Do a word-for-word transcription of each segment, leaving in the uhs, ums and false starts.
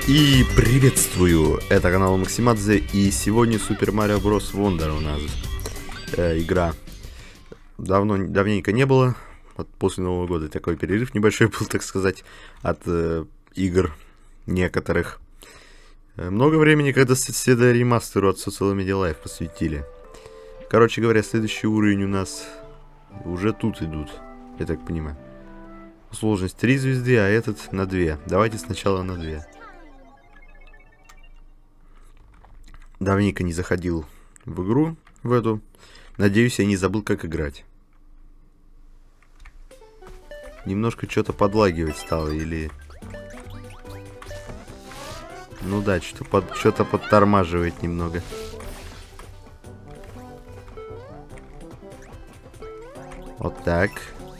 И приветствую, это канал Максимадзе, и сегодня Super Mario Bros. Wonder у нас э, игра. Давно, давненько не было, от, после Нового года такой перерыв небольшой был, так сказать, от э, игр некоторых. Э, много времени, когда все до ремастеру от Social Media Live посвятили. Короче говоря, следующий уровень у нас уже тут идут, я так понимаю. Сложность три звезды, а этот на две. Давайте сначала на две. Давненько не заходил в игру, в эту. Надеюсь, я не забыл, как играть. Немножко что-то подлагивать стало, или... Ну да, что-то под... что-то подтормаживает немного. Вот так.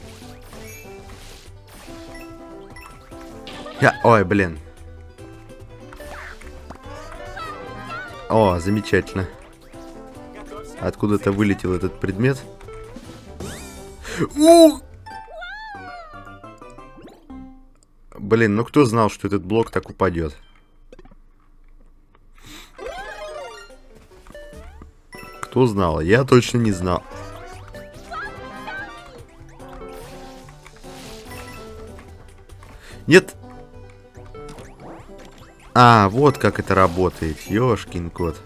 Я... Ой, блин. О, замечательно. Откуда-то вылетел этот предмет. У! Блин, ну кто знал, что этот блок так упадет? Кто знал? Я точно не знал. Нет. А, вот как это работает. Ёшкин кот.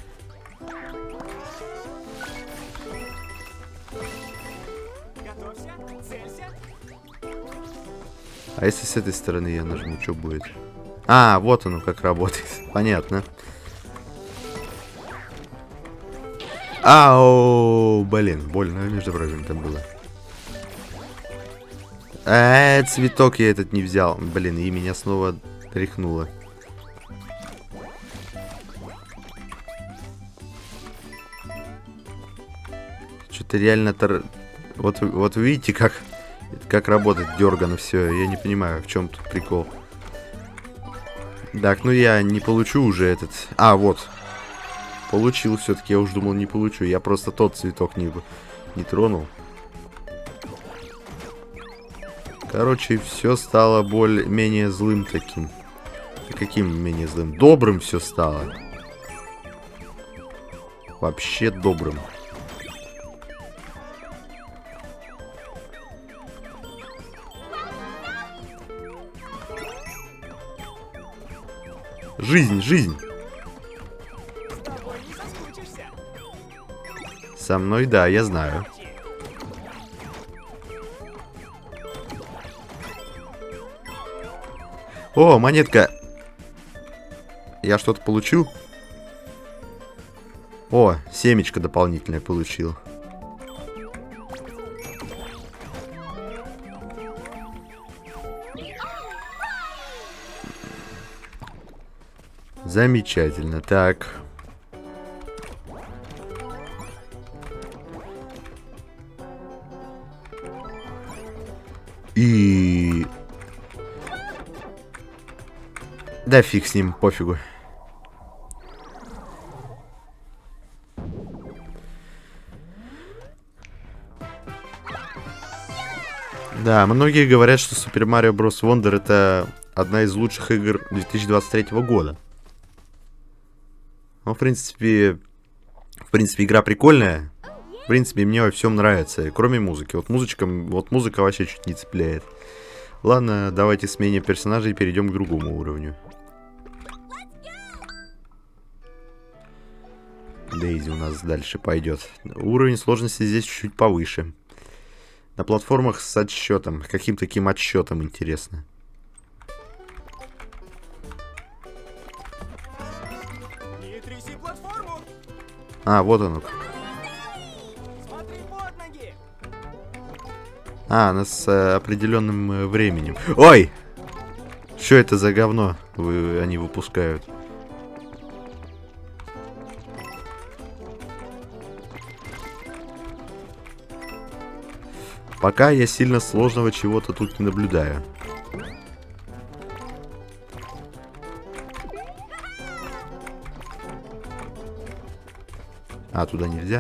А если с этой стороны я нажму, что будет? А, вот оно как работает. Понятно. Ау, блин, больно, между прочим, там было. Э, цветок я этот не взял. Блин, и меня снова тряхнуло. Что-то реально... Тор... Вот, вот видите, как, как работает дергано все. Я не понимаю, в чем тут прикол. Так, ну я не получу уже этот... А, вот. Получил все-таки. Я уж думал, не получу. Я просто тот цветок не, не тронул. Короче, все стало более-менее злым таким. Каким менее злым? Добрым все стало. Вообще добрым. Жизнь, жизнь. Со мной, да, я знаю. О, монетка. Я что-то получил? О, семечко дополнительное получил. Замечательно. Так. И... Да фиг с ним, пофигу. Да, многие говорят, что Super Mario Bros. Wonder это одна из лучших игр две тысячи двадцать третьего года. Ну, в принципе, в принципе, игра прикольная. В принципе, мне во всем нравится, кроме музыки. Вот музычка, вот музыка вообще чуть не цепляет. Ладно, давайте сменим персонажей и перейдем к другому уровню. Дейзи у нас дальше пойдет. Уровень сложности здесь чуть-чуть повыше. На платформах с отсчетом. Каким таким отсчетом, интересно. Не тряси платформу. А, вот оно. Смотри под ноги. А, она с э, определенным э, временем. Ой! Что это за говно вы, они выпускают? Пока я сильно сложного чего-то тут не наблюдаю. А, туда нельзя?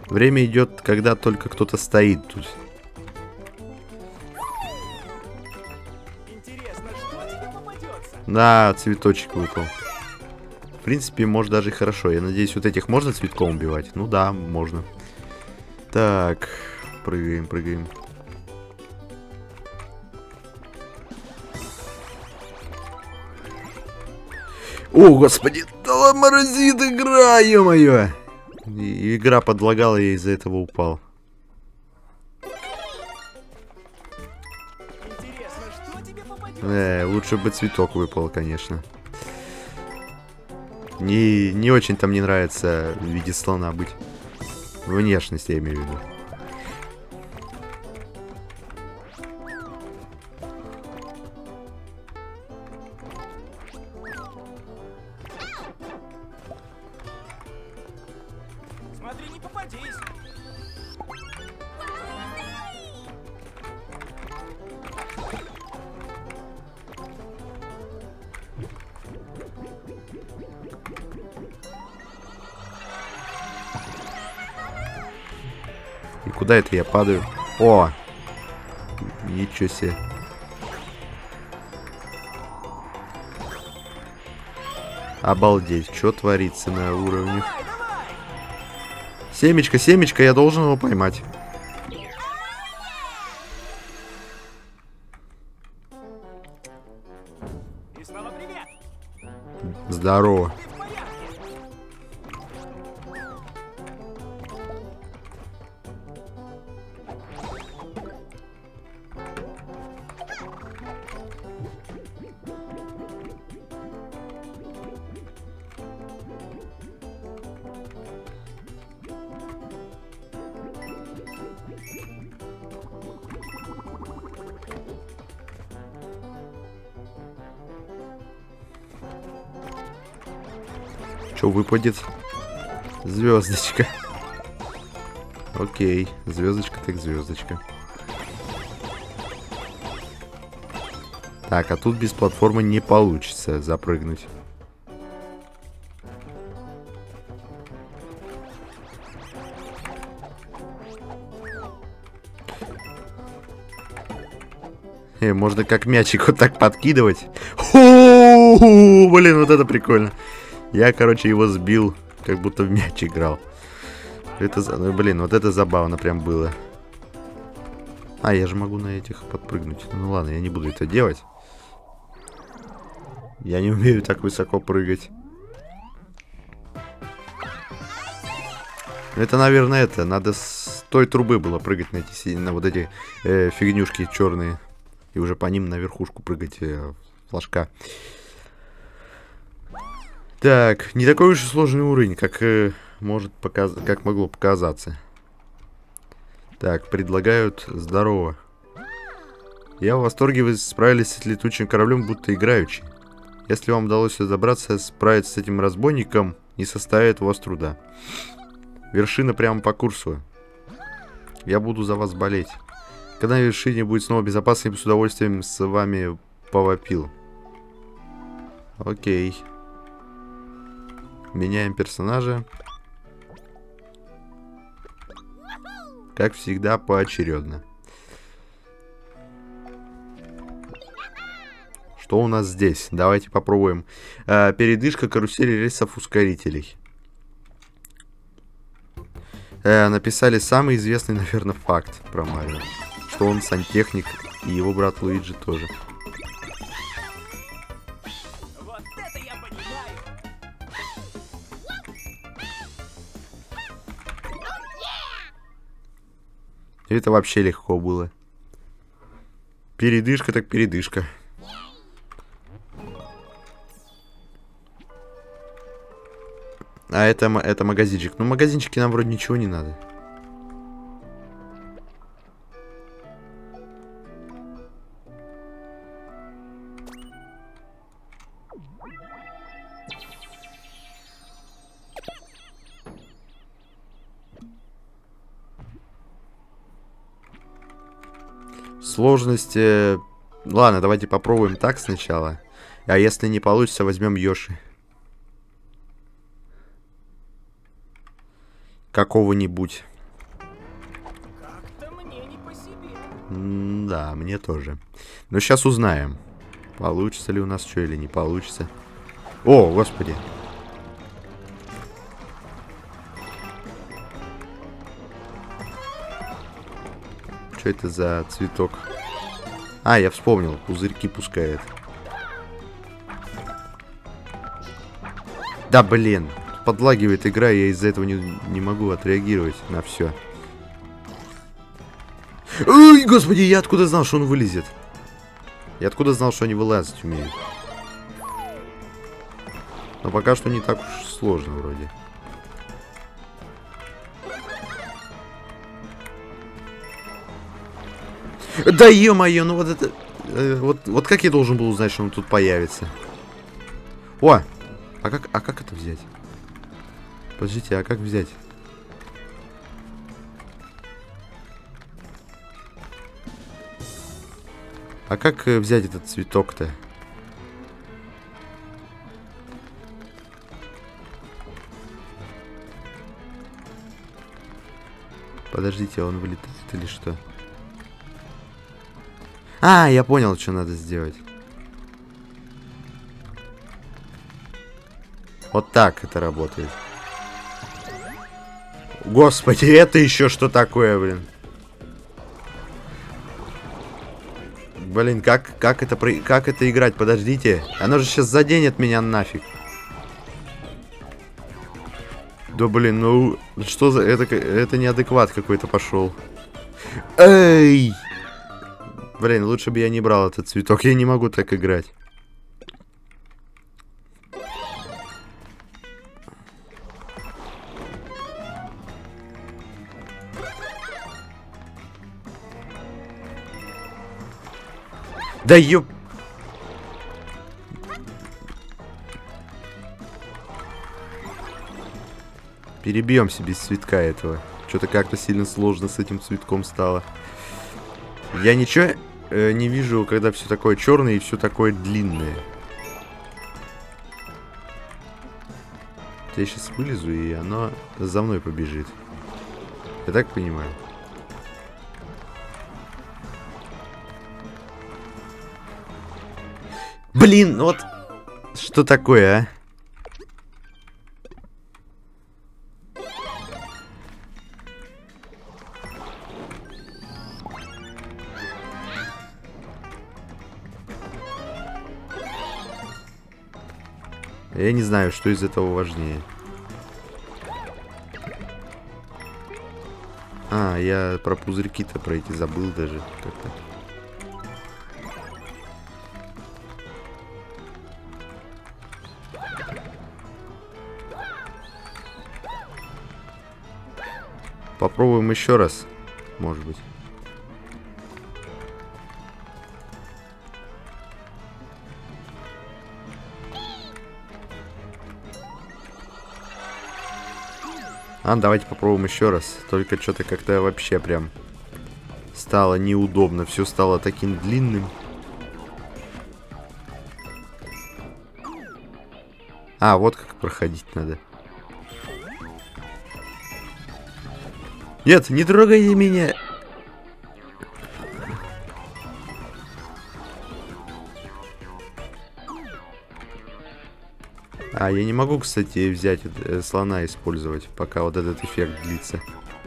Время идет, когда только кто-то стоит тут. Интересно, что тебе попадется? Да, цветочек выпал. В принципе, может даже и хорошо. Я надеюсь, вот этих можно цветком убивать? Ну да, можно. Так, прыгаем, прыгаем. О, господи, да морозит игра, ё-моё! И игра подлагала, я из-за этого упал. Интересно, что тебе попадется? Э, лучше бы цветок выпал, конечно. Не, не очень-то мне нравится в виде слона быть. Внешность, я имею в виду. Смотри, не попадись. И куда это я падаю? О! Ничего себе. Обалдеть, что творится на уровне. Семечко, семечко, я должен его поймать. И снова привет. Здорово. Ты в порядке? Что выпадет? Звездочка. Окей, звездочка так звездочка. Так, а тут без платформы не получится запрыгнуть. Э, можно как мячик вот так подкидывать. Ху-ху-ху, блин, вот это прикольно. Я, короче, его сбил, как будто в мяч играл. Это, ну, блин, вот это забавно прям было. А, я же могу на этих подпрыгнуть. Ну ладно, я не буду это делать. Я не умею так высоко прыгать. Это, наверное, это. Надо с той трубы было прыгать на эти, на вот эти э, фигнюшки черные. И уже по ним на верхушку прыгать э, флажка. Так, не такой уж и сложный уровень, как э, может показ... как могло показаться. Так, предлагают здорово. Я в восторге, вы справились с летучим кораблем, будто играючи. Если вам удалось забраться, справиться с этим разбойником, не составит у вас труда. Вершина прямо по курсу. Я буду за вас болеть. Когда на вершине будет снова безопасно, я бы с удовольствием с вами повопил. Окей. Меняем персонажа. Как всегда, поочередно. Что у нас здесь? Давайте попробуем. А, передышка карусели рельсов ускорителей. А, написали самый известный, наверное, факт про Марио. Что он сантехник, и его брат Луиджи тоже. Вот это я понимаю. Это вообще легко было. Передышка так передышка. А это, это магазинчик. Ну, магазинчики нам вроде ничего не надо. Сложность... э, Ладно, давайте попробуем так сначала. А если не получится, возьмем Йоши. Какого-нибудь. М да, мне тоже. Но сейчас узнаем, получится ли у нас что или не получится. О, господи. Что это за цветок? А, я вспомнил, пузырьки пускает. Да, блин, подлагивает игра, я из-за этого не, не могу отреагировать на все. Ой, господи, я откуда знал, что он вылезет? Я откуда знал, что они вылазить умеют? Но пока что не так уж сложно вроде. Да ё-моё, ну вот это... Э, вот, вот как я должен был узнать, что он тут появится? О! А как, а как это взять? Подождите, а как взять? А как э, взять этот цветок-то? Подождите, он вылетает или что? А, я понял, что надо сделать. Вот так это работает. Господи, это еще что такое, блин? Блин, как, как, это, как это играть? Подождите. Оно же сейчас заденет меня нафиг. Да блин, ну... Что за... Это, это неадекват какой-то пошел. Эй! Блин, лучше бы я не брал этот цветок. Я не могу так играть. Да ёп... Перебьемся без цветка этого. Что-то как-то сильно сложно с этим цветком стало. Я ничего э, не вижу, когда все такое черное и все такое длинное. Я сейчас вылезу, и оно за мной побежит. Я так понимаю? Блин, вот... Что такое, а? Я не знаю, что из этого важнее. А, я про пузырьки-то про эти забыл даже как-то. Попробуем еще раз, может быть. А, давайте попробуем еще раз. Только что-то как-то вообще прям стало неудобно. Все стало таким длинным. А, вот как проходить надо. Нет, не трогайте меня. А, я не могу, кстати, взять э, слона использовать, пока вот этот эффект длится.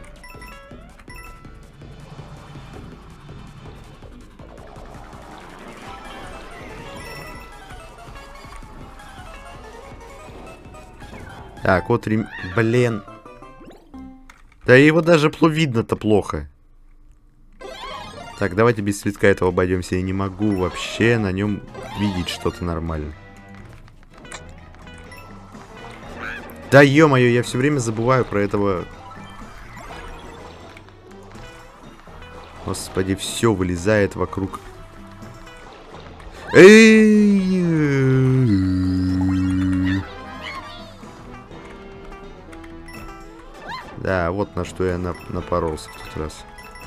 Так, вот рем... Блин. Да его даже видно-то плохо. Так, давайте без цветка этого обойдемся. Я не могу вообще на нем видеть что-то нормально. Да ё-моё, я все время забываю про этого. Господи, все вылезает вокруг. Эй! Да, вот на что я напоролся в тот раз.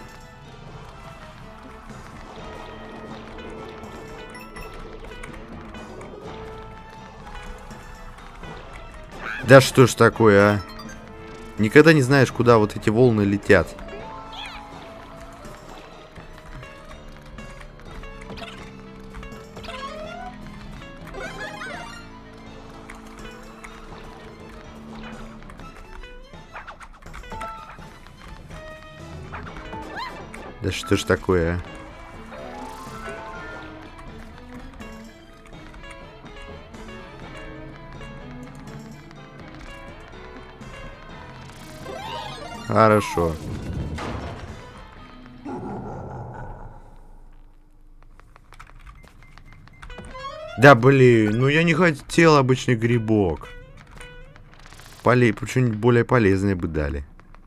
Да что ж такое, а? Никогда не знаешь, куда вот эти волны летят. Да что ж такое, а? Хорошо. Да блин, ну я не хотел обычный грибок. Поле... Что-нибудь более полезное бы дали.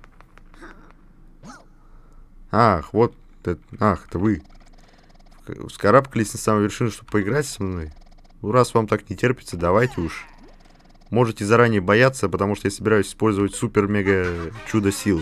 Ах, вот это... Ах, это вы. Вскарабкались на самую вершину, чтобы поиграть со мной? Ну, раз вам так не терпится, давайте уж. Можете заранее бояться, потому что я собираюсь использовать супер-мега чудо-силу.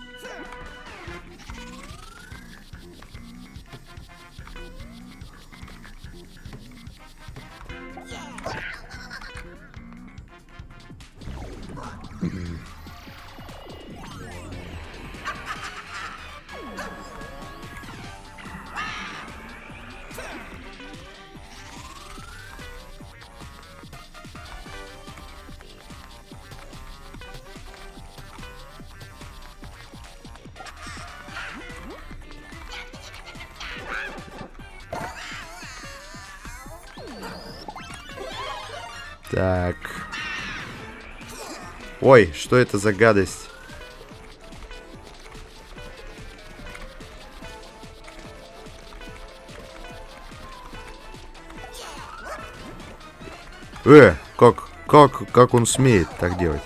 Так. Ой, что это за гадость? Э, как, как, как он смеет так делать?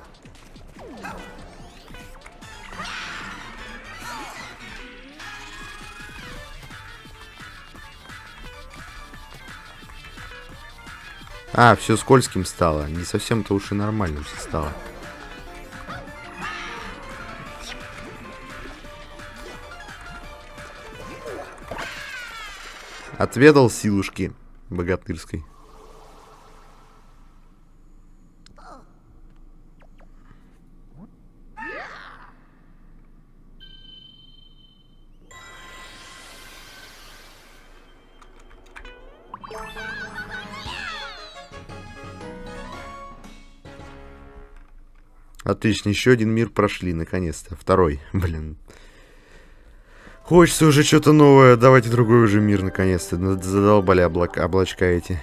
А, все скользким стало. Не совсем-то уж и нормальным все стало. Отведал силушки богатырской. Отлично, еще один мир прошли, наконец-то. Второй, блин. Хочется уже что-то новое. Давайте другой уже мир, наконец-то. Задолбали облак... облачка эти.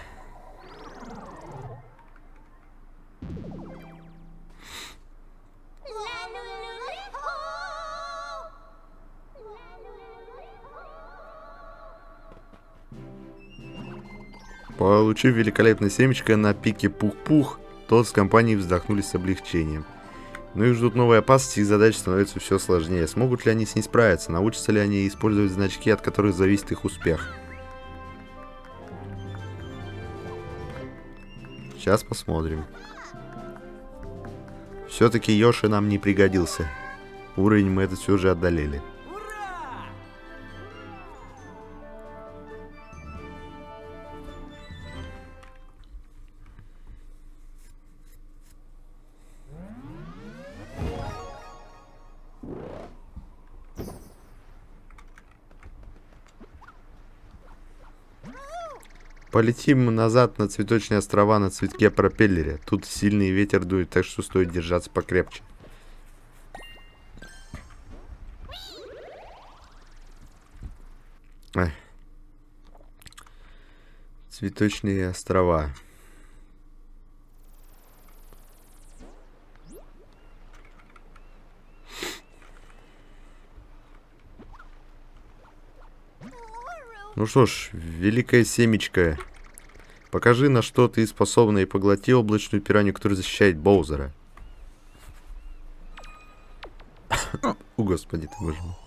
Получив великолепное семечко на пике Пух-Пух, тот с компанией вздохнули с облегчением. Но их ждут новые опасности, и задачи становятся все сложнее. Смогут ли они с ней справиться? Научатся ли они использовать значки, от которых зависит их успех? Сейчас посмотрим. Все-таки Йоши нам не пригодился. Уровень мы этот все же одолели. Полетим назад на цветочные острова на цветке-пропеллере. Тут сильный ветер дует, так что стоит держаться покрепче. Ай. Цветочные острова. Ну что ж, великая семечка. Покажи, на что ты способна, и поглоти облачную пиранью, которая защищает Боузера. О, господи ты, боже мой.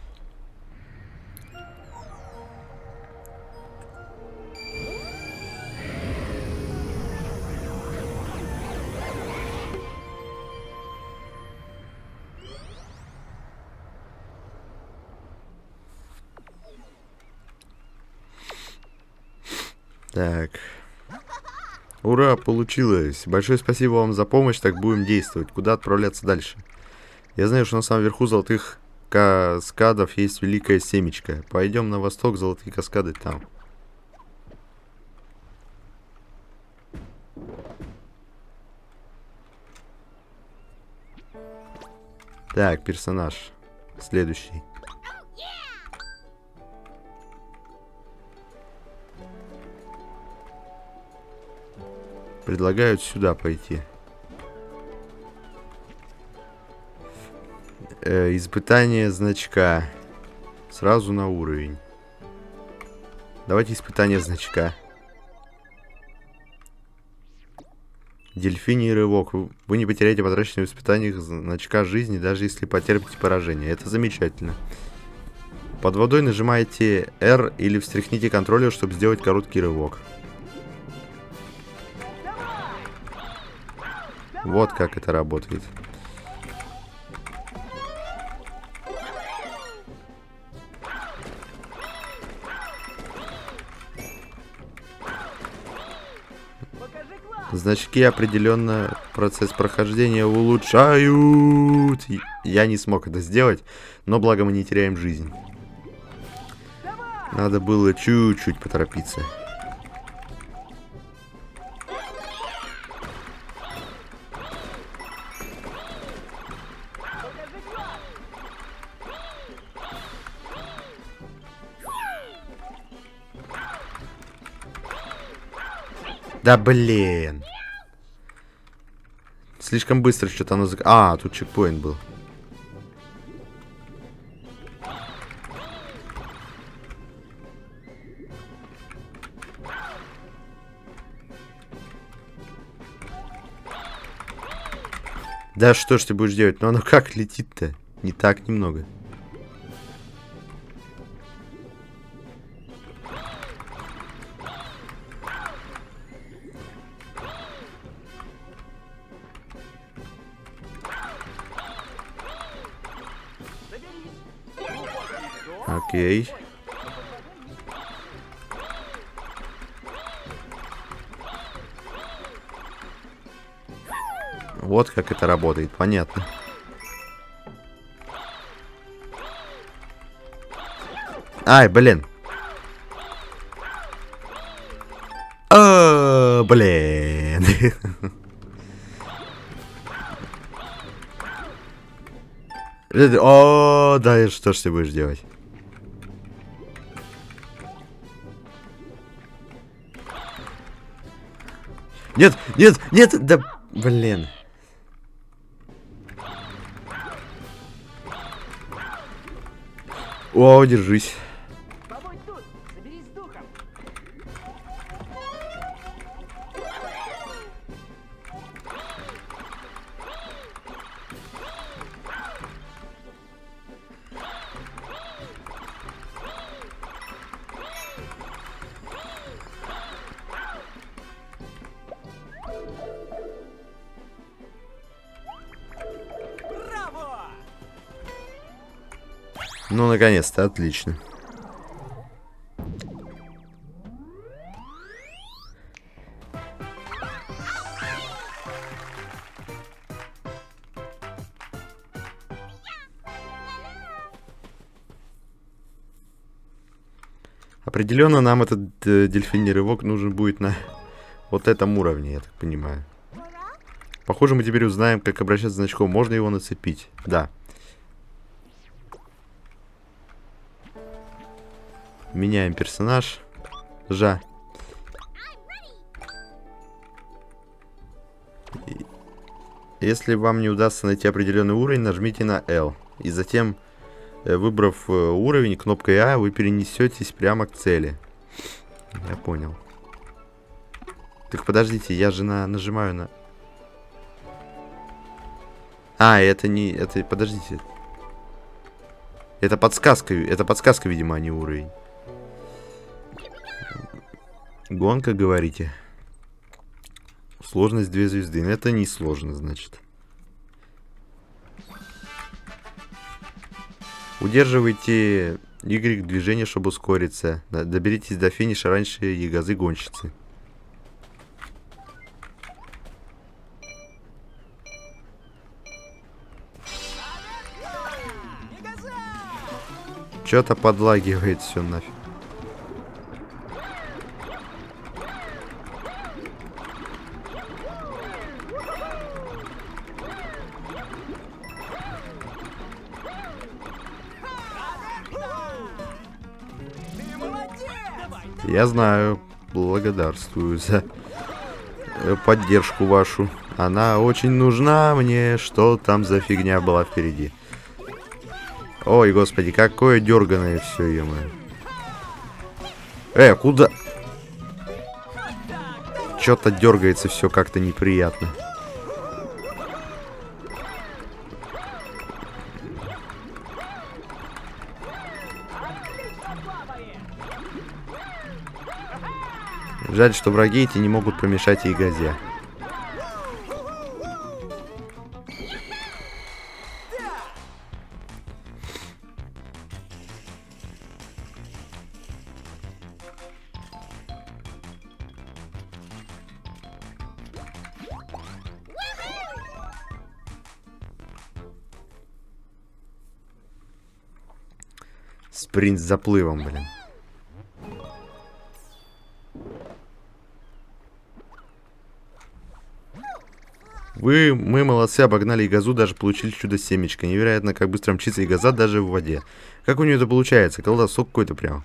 Так. Ура, получилось. Большое спасибо вам за помощь, так будем действовать. Куда отправляться дальше? Я знаю, что на самом верху золотых каскадов есть великая семечка. Пойдем на восток, золотые каскады там. Так, персонаж. Следующий. Предлагают сюда пойти. Э, испытание значка. Сразу на уровень. Давайте испытание значка. Дельфиний рывок. Вы не потеряете потраченные в испытаниях значка жизни, даже если потерпите поражение. Это замечательно. Под водой нажимаете R или встряхните контроллер, чтобы сделать короткий рывок. Вот как это работает. Значки определенно процесс прохождения улучшают. Я не смог это сделать, но благо мы не теряем жизнь. Надо было чуть-чуть поторопиться. Да блин. Слишком быстро что-то оно... Зак... А, тут чекпоинт был. Да что ж ты будешь делать? Ну оно как летит-то? Не так немного. Окей. Вот как это работает, понятно. Ай, блин. О, блин. О, да, что ж ты будешь делать? Нет, нет, нет, да, блин. О, держись. Побудь тут, соберись с духом. Браво! Ну, наконец-то, отлично. Определенно нам этот э, дельфиний рывок нужен будет на вот этом уровне, я так понимаю. Похоже, мы теперь узнаем, как обращаться с значком. Можно его нацепить? Да. Меняем персонаж. Жа. И если вам не удастся найти определенный уровень, нажмите на L. И затем, выбрав уровень, кнопкой А, вы перенесетесь прямо к цели. Я понял. Так подождите, я же на, нажимаю на... А, это не... Это, подождите. Это подсказка, это подсказка, видимо, а не уровень. Гонка, говорите. Сложность две звезды. Но это не сложно, значит. Удерживайте Y движение, чтобы ускориться. Доберитесь до финиша раньше ягозы гонщицы. Что-то подлагивает все нафиг. Я знаю, благодарствую за поддержку вашу. Она очень нужна мне. Что там за фигня была впереди? Ой, господи, какое дерганое все, ё-моё. Э, куда? Что-то дергается все как-то неприятно. Жаль, что враги эти не могут помешать ей газе. Спринт с заплывом, блин. Вы, мы молодцы, обогнали Ягозу, даже получили чудо-семечко. Невероятно, как быстро мчится Ягоза даже в воде. Как у нее это получается? Колдосок какой-то прям.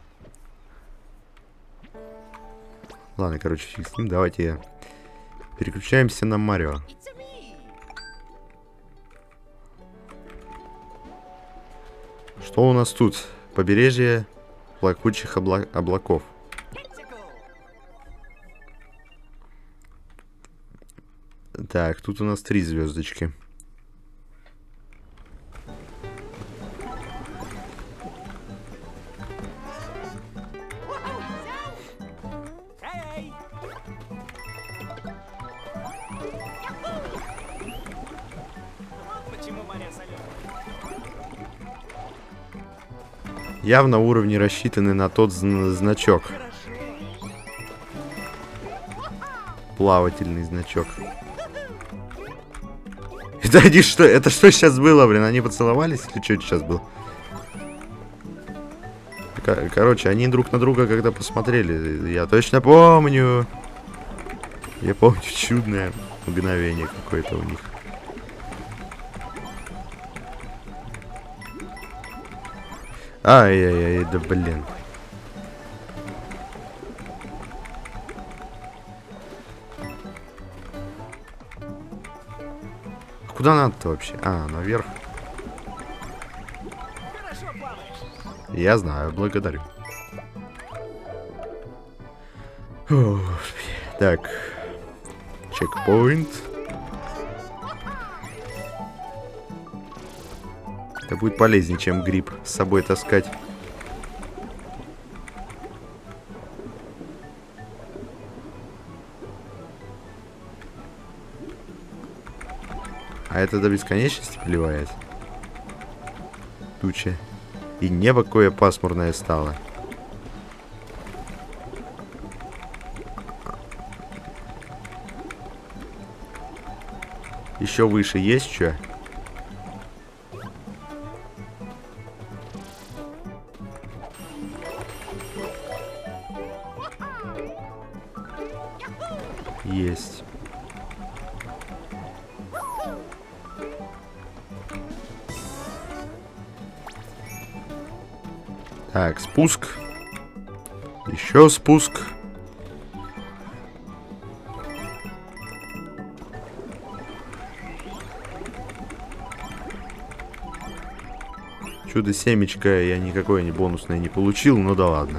Ладно, короче, фиг с ним. Давайте переключаемся на Марио. Что у нас тут? Побережье плакучих обла облаков. Так, тут у нас три звездочки. Явно уровни рассчитаны на тот зн значок. Плавательный значок. Это они что? Это что сейчас было, блин? Они поцеловались или что это сейчас было? Кор короче, они друг на друга когда посмотрели, я точно помню. Я помню чудное мгновение какое-то у них. Ай-яй-яй, да блин. Куда надо-то вообще? А, наверх. Я знаю, благодарю. Фу. Так. Чекпоинт. Это будет полезнее, чем гриб с собой таскать. А это до бесконечности плевает. Туча. И небо какое пасмурное стало. Еще выше есть что? Есть. Так, спуск. Еще спуск. Чудо-семечко я никакое не бонусное не получил, ну да ладно.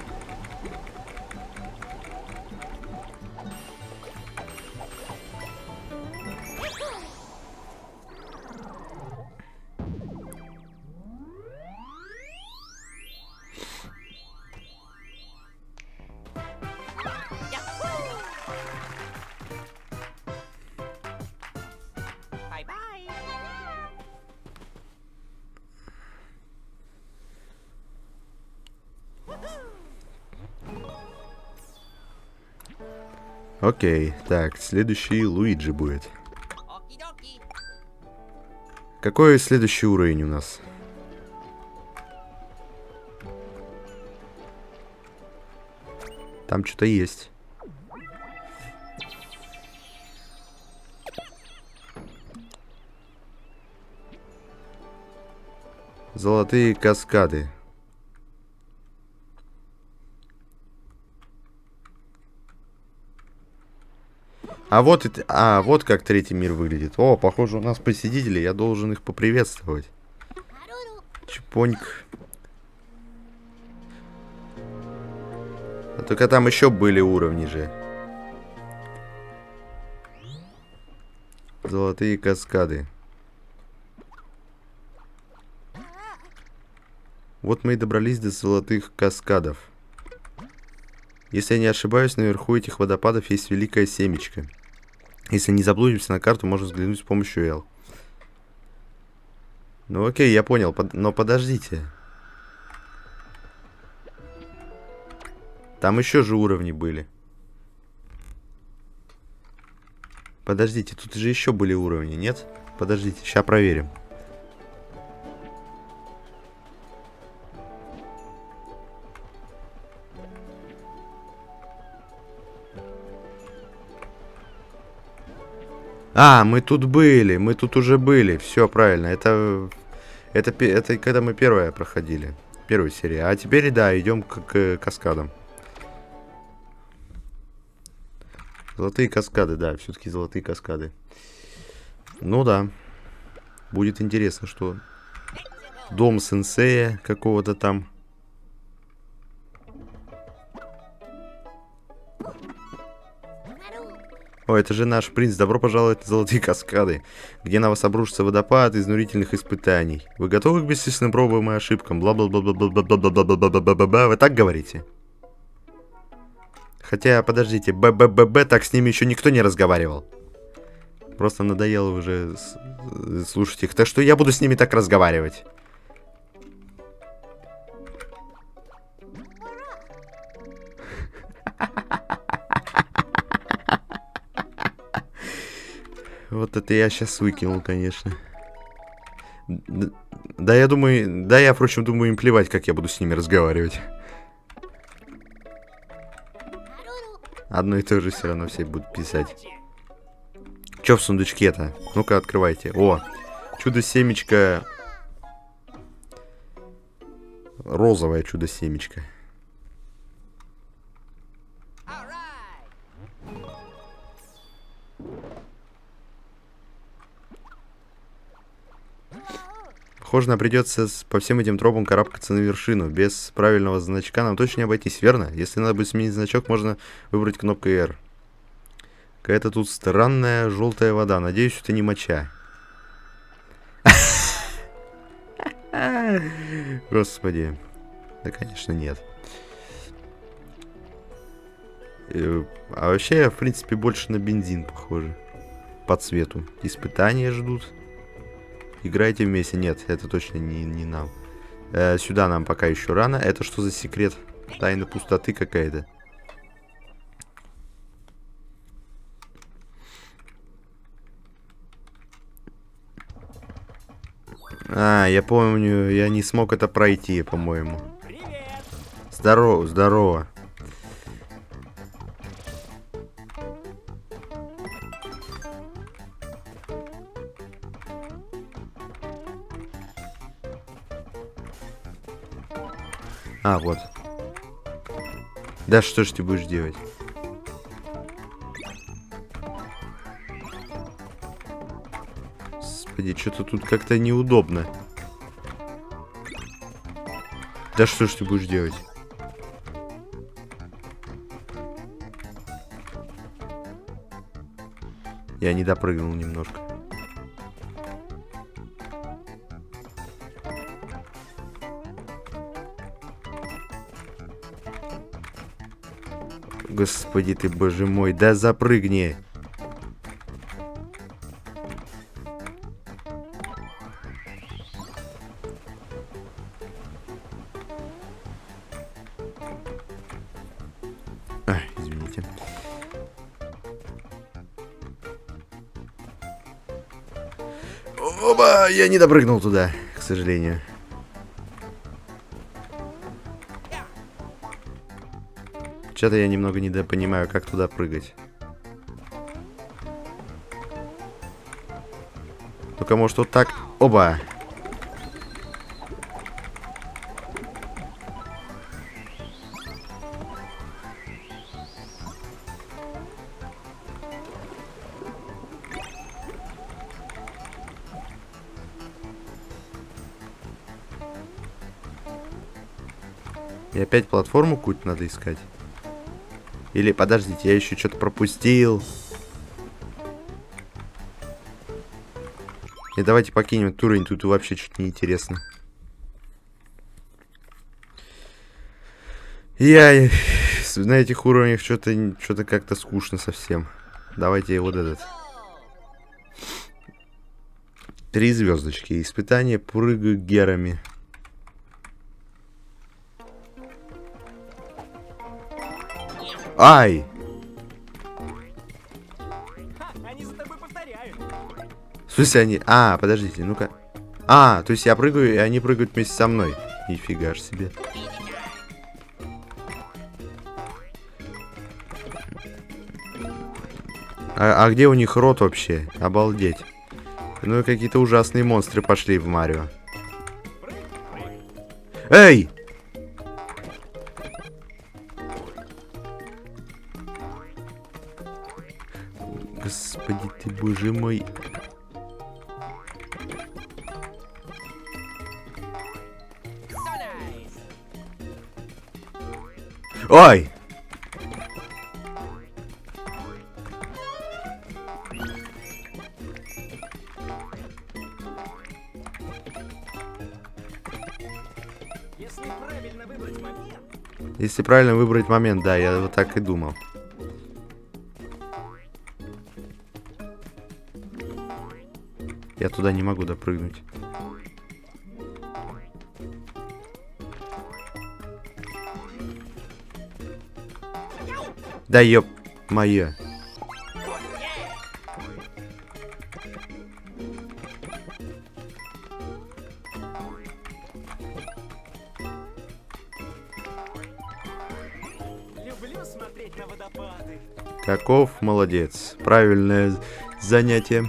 Окей, так, следующий Луиджи будет. Какой следующий уровень у нас? Там что-то есть. Золотые каскады. А вот, это, а, вот как третий мир выглядит. О, похоже, у нас посетители, я должен их поприветствовать. Чпоньк. А только там еще были уровни же. Золотые каскады. Вот мы и добрались до золотых каскадов. Если я не ошибаюсь, наверху этих водопадов есть великое семечко. Если не заблудимся на карту, можно взглянуть с помощью L. Ну окей, я понял, под... но подождите. Там еще же уровни были. Подождите, тут же еще были уровни, нет? Подождите, сейчас проверим. А, мы тут были, мы тут уже были. Все правильно. Это, это, это когда мы первое проходили. Первую серию. А теперь, да, идем к, к каскадам. Золотые каскады, да, все-таки золотые каскады. Ну да. Будет интересно, что дом сенсея какого-то там. О, это же наш принц. Добро пожаловать на Золотые каскады, где на вас обрушится водопад изнурительных испытаний. Вы готовы к бесчисленным пробам и ошибкам? Бла-бла-бла-бла-бла-бла-бла-бла-бла-бла-бла-бла. Вы так говорите? Хотя, подождите, б-б-б-б, так с ними еще никто не разговаривал. Просто надоело уже слушать их. Так что я буду с ними так разговаривать. Вот это я сейчас выкинул, конечно. Да, я думаю... Да, я, впрочем, думаю, им плевать, как я буду с ними разговаривать. Одно и то же все равно все будут писать. Че в сундучке-то? Ну-ка, открывайте. О, чудо-семечко. Розовое чудо-семечко. Похоже, нам придется по всем этим тропам карабкаться на вершину. Без правильного значка нам точно не обойтись, верно? Если надо будет сменить значок, можно выбрать кнопкой R. Какая-то тут странная желтая вода. Надеюсь, это не моча. Господи. Да, конечно, нет. А вообще, в принципе, больше на бензин похоже. По цвету. Испытания ждут. Играйте вместе. Нет, это точно не, не нам. Э, сюда нам пока еще рано. Это что за секрет? Тайна пустоты какая-то. А, я помню, я не смог это пройти, по-моему. Здорово, здорово. А, вот. Да что ж ты будешь делать? Господи, что-то тут как-то неудобно. Да что ж ты будешь делать? Я не допрыгнул немножко. Господи ты, боже мой, да запрыгни. А, извините. Оба, я не допрыгнул туда, к сожалению. Что-то я немного недопонимаю, как туда прыгать. Только может вот так. Оба! И опять платформу какую-то надо искать. Или, подождите, я еще что-то пропустил. И давайте покинем этот уровень, тут вообще что-то неинтересно. Я на этих уровнях что-то что-то как-то скучно совсем. Давайте вот этот. Три звездочки. Испытание прыгай герами. Ай! Ха, они за тобой повторяют. В смысле они... А, подождите, ну-ка. А, то есть я прыгаю, и они прыгают вместе со мной. Нифига ж себе. А, а где у них рот вообще? Обалдеть. Ну и какие-то ужасные монстры пошли в Марио. Эй! Господи ты, боже мой. Ой! Если правильно выбрать момент, Если правильно выбрать момент, да, я вот так и думал. Я туда не могу допрыгнуть. Да ёп, моё. люблю смотреть на водопады. Каков молодец. Правильное занятие.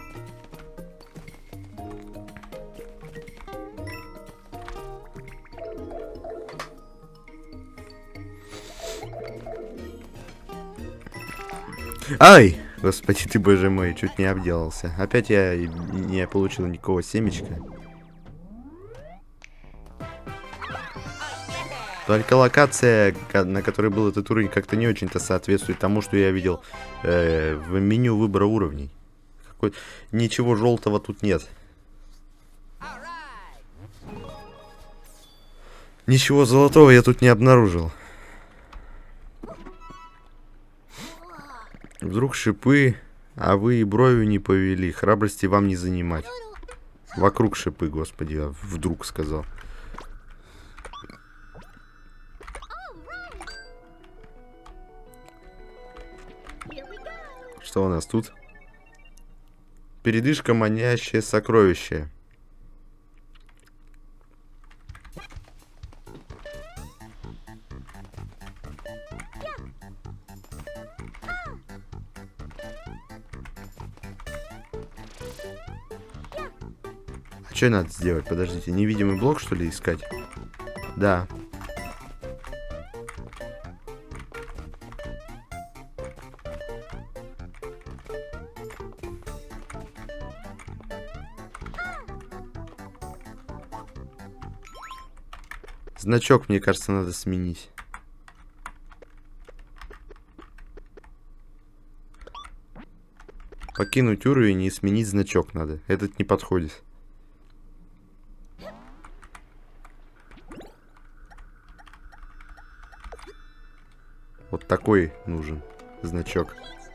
Ай! Господи ты, боже мой, чуть не обделался. Опять я не получил никакого семечка. Только локация, на которой был этот уровень, как-то не очень-то соответствует тому, что я видел э, в меню выбора уровней. Какой... Ничего желтого тут нет. Ничего золотого я тут не обнаружил. Вдруг шипы, а вы и бровью не повели. Храбрости вам не занимать. Вокруг шипы, господи, я вдруг сказал. Что у нас тут? Передышка, манящее сокровище. А что надо сделать? Подождите, невидимый блок, что ли, искать? Да. Значок, мне кажется, надо сменить. Покинуть уровень и сменить значок надо. Этот не подходит. Вот такой нужен значок.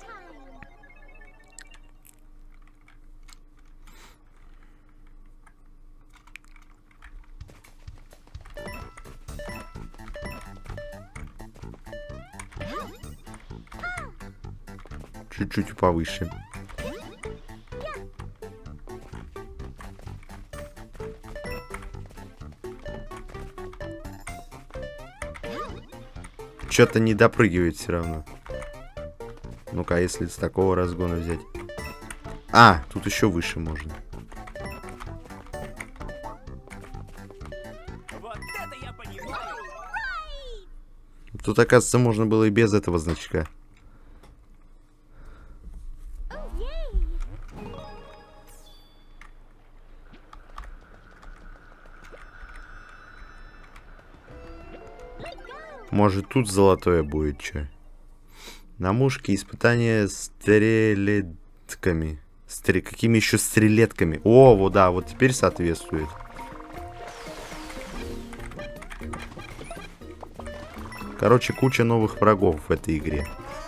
Чуть-чуть повыше. Что-то не допрыгивает все равно. Ну-ка, если с такого разгона взять. А, тут еще выше можно. Вот это я понимаю. Тут, оказывается, можно было и без этого значка. Может, тут золотое будет, чё? На мушке испытания стрелетками. Стре... Какими еще стрелетками? О, вот да, вот теперь соответствует. Короче, куча новых врагов в этой игре.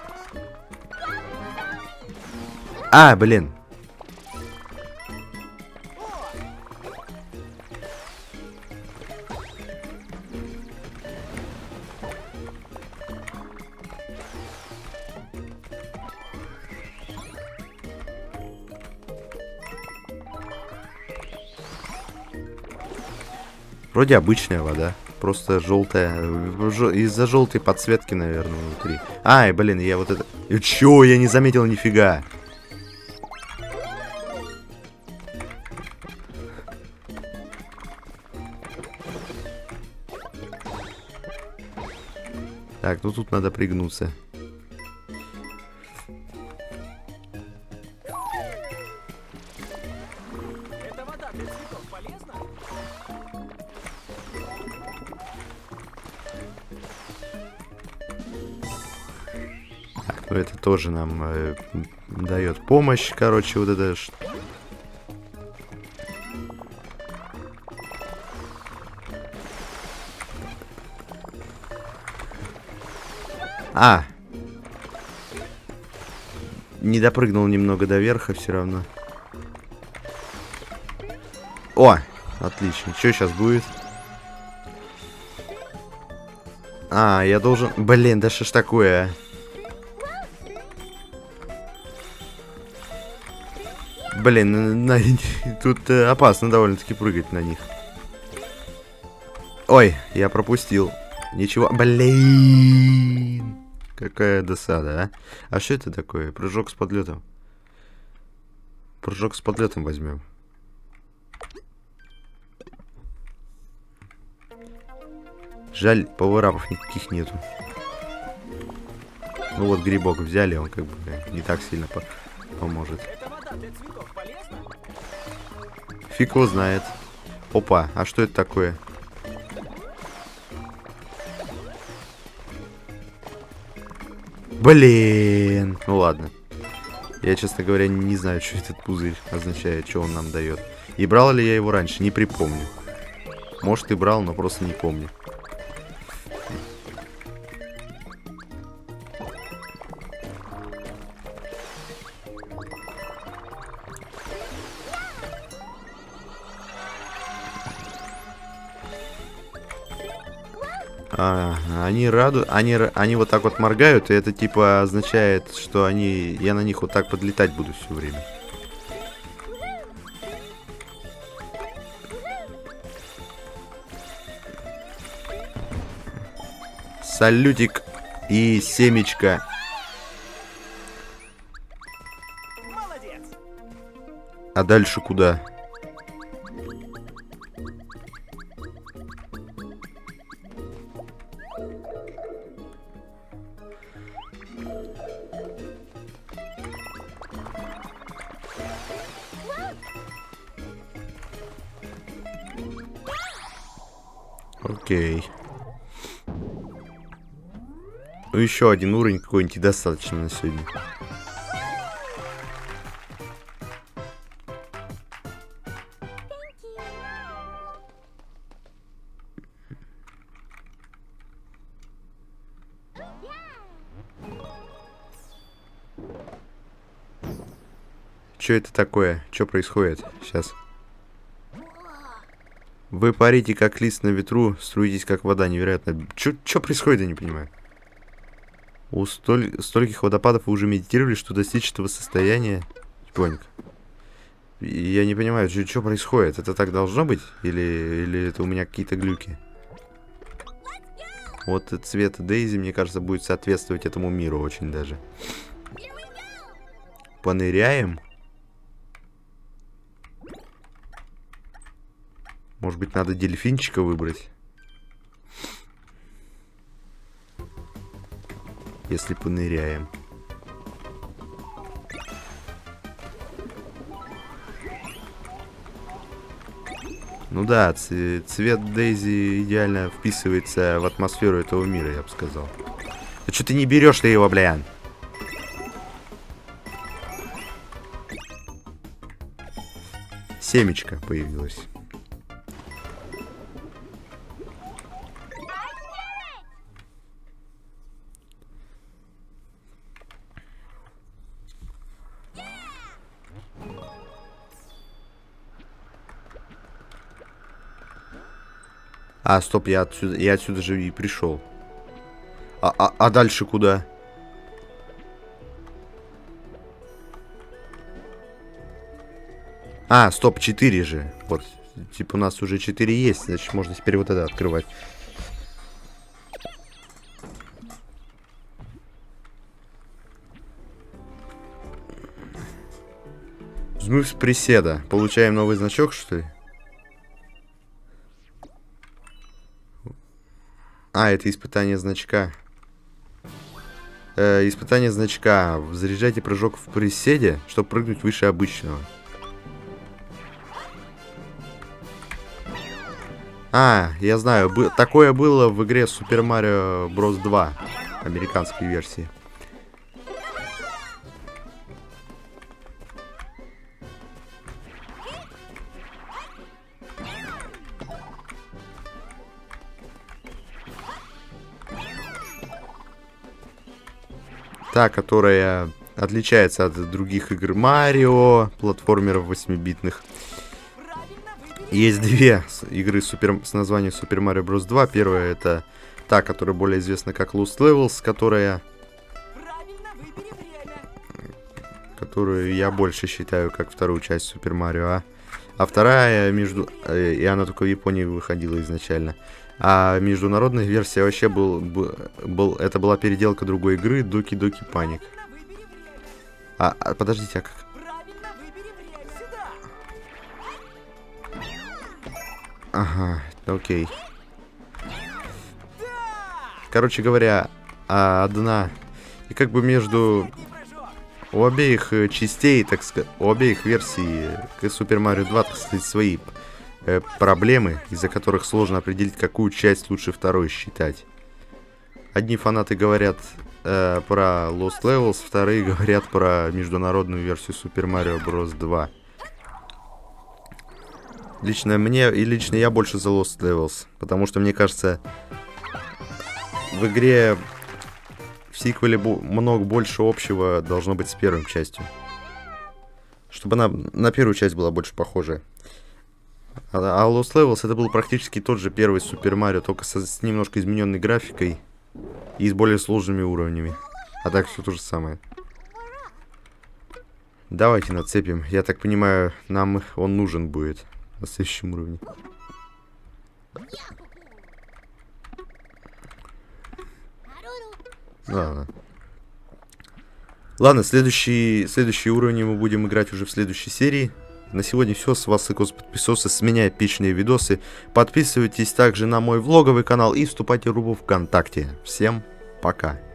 А, блин. Вроде обычная вода. Просто желтая. Из-за желтой подсветки, наверное, внутри. Ай, блин, я вот это... Чё? Я не заметил нифига. Так, ну тут надо пригнуться. Эта вода для цветов полезна? Так, ну это тоже нам э, дает помощь, короче, вот это... А! Не допрыгнул немного до верха все равно. О! Отлично. Что сейчас будет? А, я должен... Блин, да что ж такое, а? Блин, на... тут э, опасно довольно-таки прыгать на них. Ой, я пропустил. Ничего. Блин. Какая досада, а? А что это такое? Прыжок с подлетом. Прыжок с подлетом возьмем. Жаль, пауэрапов никаких нету. Ну вот грибок взяли, он как бы не так сильно по поможет. Эта вода для цветов полезна? Фиг его знает. Опа, а что это такое? Блин. Ну ладно. Я, честно говоря, не знаю, что этот пузырь означает, что он нам дает. И брал ли я его раньше, не припомню. Может и брал, но просто не помню. А, они раду, они, они вот так вот моргают, и это типа означает, что они, я на них вот так подлетать буду все время. Салютик и семечко. Молодец! А дальше куда? Окей. Ну, еще один уровень какой-нибудь достаточно на сегодня. Что это такое? Что происходит сейчас? Вы парите, как лист на ветру, струитесь, как вода, невероятно. Что происходит, я не понимаю. У столь... стольких водопадов вы уже медитировали, что достичь этого состояния... Тихонько. Я не понимаю, что происходит. Это так должно быть? Или, или это у меня какие-то глюки? Вот цвет Дейзи, мне кажется, будет соответствовать этому миру очень даже. Поныряем. Может быть, надо дельфинчика выбрать? Если поныряем. Ну да, цвет Дейзи идеально вписывается в атмосферу этого мира, я бы сказал. Да что ты не берешь ты его, блин? Семечко появилось. А, стоп, я отсюда, я отсюда же и пришел. А, а, а дальше куда? А, стоп, четыре же. Вот, типа у нас уже четыре есть, значит можно теперь вот это открывать. Взмыв с приседа. Получаем новый значок, что ли? А, это испытание значка. Э, испытание значка. Заряжайте прыжок в приседе, чтобы прыгнуть выше обычного. А, я знаю, бы такое было в игре Super Mario Bros. два, американской версии. Та, которая отличается от других игр Марио, платформеров восьмибитных. Есть две игры супер, с названием Super Mario Bros. два. Первая это та, которая более известна как Lost Levels, которая... которую я больше считаю как вторую часть Super Mario. А, а вторая между... и она только в Японии выходила изначально. А международная версия вообще был, был, был... это была переделка другой игры Doki Doki Panic. А, а подождите, а как... Ага, окей. Короче говоря, одна... И как бы между... У обеих частей, так сказать, у обеих версий Super Mario два, так сказать, свои э, проблемы, из-за которых сложно определить, какую часть лучше второй считать. Одни фанаты говорят э, про Lost Levels, вторые говорят про международную версию Super Mario Bros. два. Лично мне, и лично я больше за Lost Levels, потому что, мне кажется, в игре в сиквеле много больше общего должно быть с первой частью. Чтобы она на первую часть была больше похожа. А, а Lost Levels это был практически тот же первый Super Mario, только со, с немножко измененной графикой и с более сложными уровнями. А так все то же самое. Давайте нацепим. Я так понимаю, нам он нужен будет на следующем уровне. Ладно. Ладно, следующий, следующий уровень мы будем играть уже в следующей серии. На сегодня все. С вас Икос подписался. С меня эпичные видосы. Подписывайтесь также на мой влоговый канал и вступайте в группу ВКонтакте. Всем пока.